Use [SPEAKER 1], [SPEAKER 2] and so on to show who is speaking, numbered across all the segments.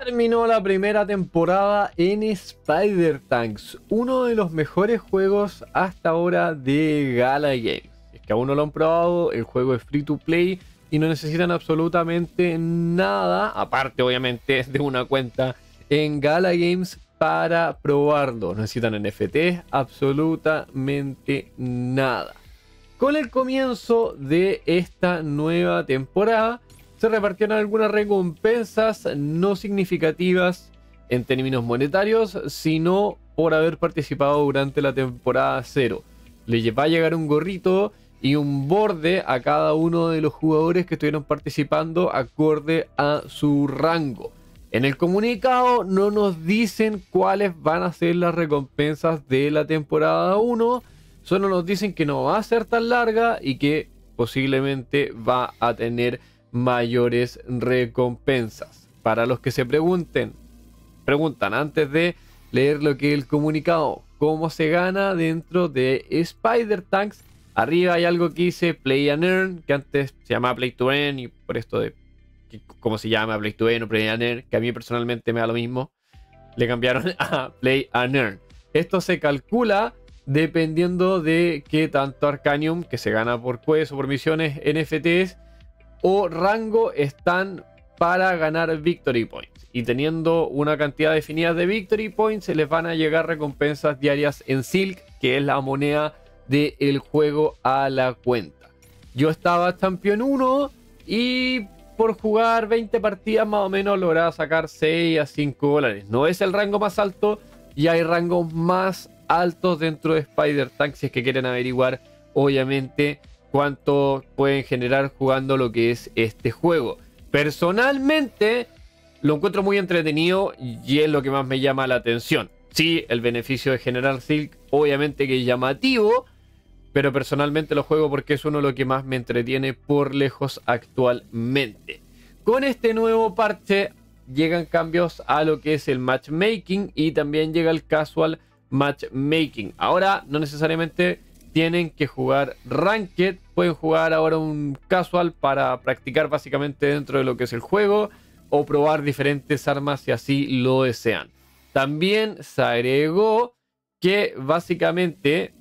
[SPEAKER 1] Terminó la primera temporada en Spider-Tanks, uno de los mejores juegos hasta ahora de Gala Games. Es que aún no lo han probado, el juego es free to play y no necesitan absolutamente nada, aparte obviamente de una cuenta en Gala Games para probarlo. No necesitan NFTs, absolutamente nada. Con el comienzo de esta nueva temporada, se repartieron algunas recompensas no significativas en términos monetarios, sino por haber participado durante la temporada 0. Les va a llegar un gorrito y un borde a cada uno de los jugadores que estuvieron participando acorde a su rango. En el comunicado no nos dicen cuáles van a ser las recompensas de la temporada 1, solo nos dicen que no va a ser tan larga y que posiblemente va a tener mayores recompensas. Para los que se preguntan antes de leer lo que es el comunicado, cómo se gana dentro de Spider-Tanks, arriba hay algo que dice Play and Earn, que antes se llamaba Play to Earn, y por esto de cómo se llama Play to Earn o Play and Earn, que a mí personalmente me da lo mismo, le cambiaron a Play and Earn. Esto se calcula dependiendo de qué tanto Arcanium, que se gana por quests o por misiones, NFTs o rango están para ganar Victory Points. Y teniendo una cantidad definida de Victory Points, se les van a llegar recompensas diarias en Silk, que es la moneda del juego a la cuenta. Yo estaba Champion 1 y por jugar 20 partidas más o menos lograba sacar 6 a 5 dólares. No es el rango más alto y hay rangos más altos dentro de Spider-Tanks si es que quieren averiguar, obviamente, cuánto pueden generar jugando lo que es este juego. Personalmente lo encuentro muy entretenido y es lo que más me llama la atención. Sí, el beneficio de generar Silk obviamente que es llamativo, pero personalmente lo juego porque es uno de los que más me entretiene por lejos actualmente. Con este nuevo parche llegan cambios a lo que es el matchmaking y también llega el casual matchmaking. Ahora no necesariamente tienen que jugar Ranked, pueden jugar ahora un casual para practicar básicamente dentro de lo que es el juego o probar diferentes armas si así lo desean. También se agregó que básicamente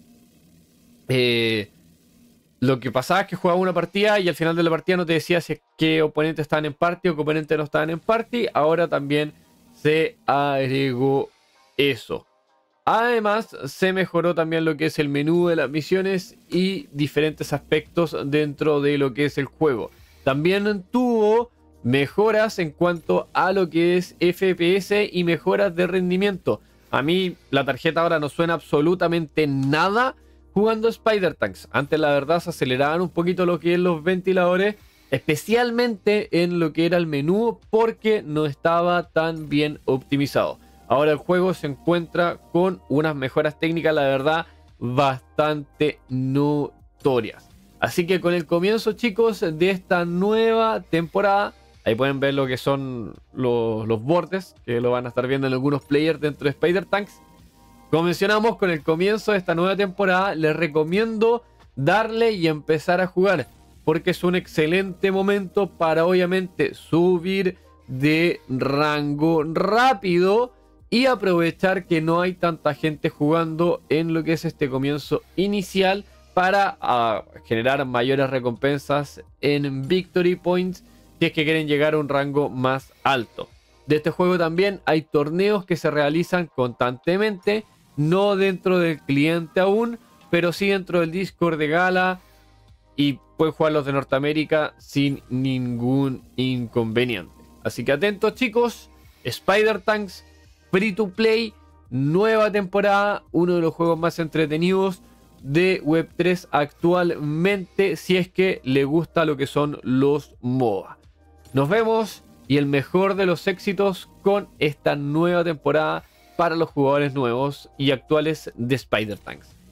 [SPEAKER 1] lo que pasaba es que jugaba una partida y al final de la partida no te decía si es que oponentes estaban en party o que oponentes no estaban en party. Ahora también se agregó eso. Además, se mejoró también lo que es el menú de las misiones y diferentes aspectos dentro de lo que es el juego. También tuvo mejoras en cuanto a lo que es FPS y mejoras de rendimiento. A mí la tarjeta ahora no suena absolutamente nada jugando Spider-Tanks. Antes la verdad se aceleraban un poquito lo que es los ventiladores, especialmente en lo que era el menú porque no estaba tan bien optimizado. Ahora el juego se encuentra con unas mejoras técnicas, la verdad, bastante notorias. Así que con el comienzo, chicos, de esta nueva temporada, ahí pueden ver lo que son los bordes, que lo van a estar viendo en algunos players dentro de Spider-Tanks. Como mencionamos, con el comienzo de esta nueva temporada, les recomiendo darle y empezar a jugar, porque es un excelente momento para, obviamente, subir de rango rápido y aprovechar que no hay tanta gente jugando en lo que es este comienzo inicial para generar mayores recompensas en Victory Points si es que quieren llegar a un rango más alto. De este juego también hay torneos que se realizan constantemente, no dentro del cliente aún, pero sí dentro del Discord de Gala y pueden jugar los de Norteamérica sin ningún inconveniente. Así que atentos, chicos. Spider-Tanks free to play, nueva temporada, uno de los juegos más entretenidos de Web3 actualmente, si es que le gusta lo que son los MOBA. Nos vemos y el mejor de los éxitos con esta nueva temporada para los jugadores nuevos y actuales de Spider-Tanks.